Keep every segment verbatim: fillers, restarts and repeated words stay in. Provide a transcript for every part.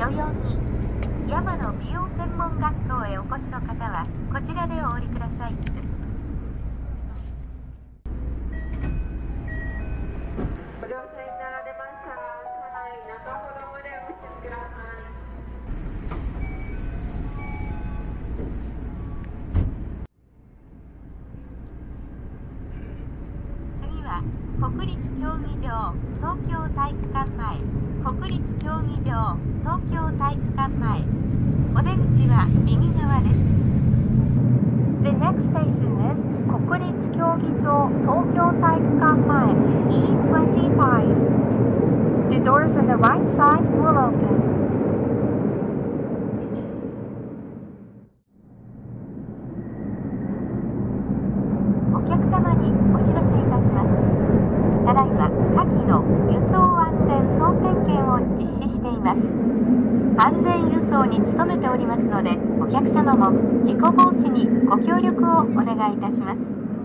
代々木山の美容専門学校へお越しの方はこちらでお降りください。 ご乗車になられましたら車内中ほどまでお進みください。 次は国立競技場東京体育館前、国立競技場東京体育館前、お出口は右側です。 The next station is 国立競技場東京体育館前 イートゥエンティーファイブ The doors on the right side will open. お客様にお知らせいたします。ただいま下記の輸送安全総点検を実施しています。安全輸送に努めておりますので、お客様も事故防止にご協力をお願いいたします。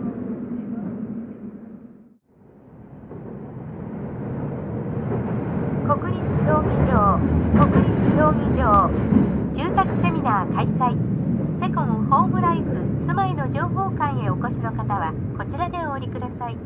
国立競技場、国立競技場、住宅セミナー開催。セコムホームライフ住まいの情報館へお越しの方はこちらでお降りください。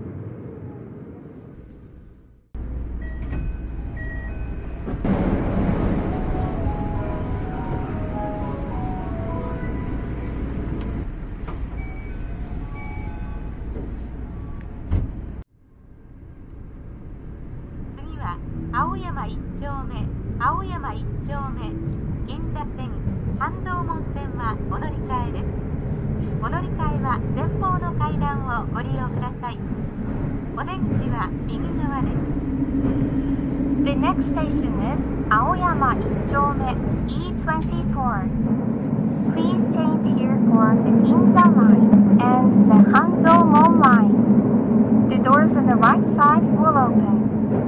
次は青山一丁目、青山一丁目、銀座線、半蔵門線はお乗り換えです。お乗り換えは前方の階段をご利用ください。お出口は右側です。 The next station is 青山一丁目 イートゥエンティーフォー Please change here for the Ginza line and the Hanzomon line. The doors on the right side will open.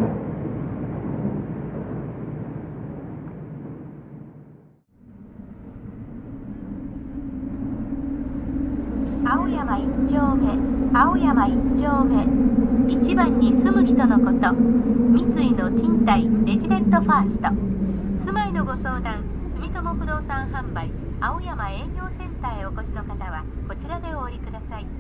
青山一丁目、青山一丁目、一番に住む人のこと、三井の賃貸レジデントファースト、住まいのご相談、住友不動産販売、青山営業センターへお越しの方はこちらでお降りください。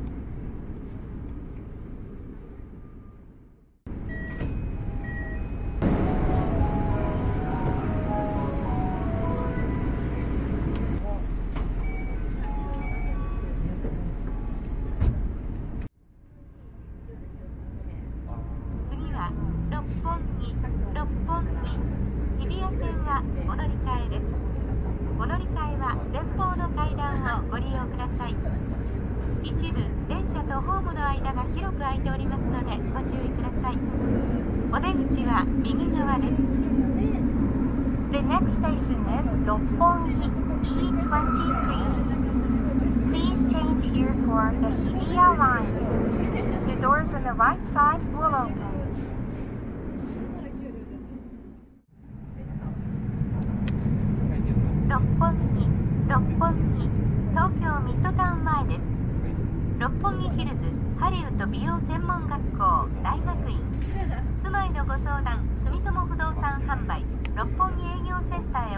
六本木、六本木、日比谷線はお乗り換えです。お乗り換えは前方の階段をご利用ください。一部電車とホームの間が広く空いておりますのでご注意ください。お出口は右側です。 The next station is 六本木 イートゥエンティースリー Please change here for the 日比谷 line. The doors on the right side will open. 六本木、六本木、東京ミッドタウン前です。六本木ヒルズハリウッド美容専門学校大学院、住まいのご相談、住友不動産販売、六本木営業センターへ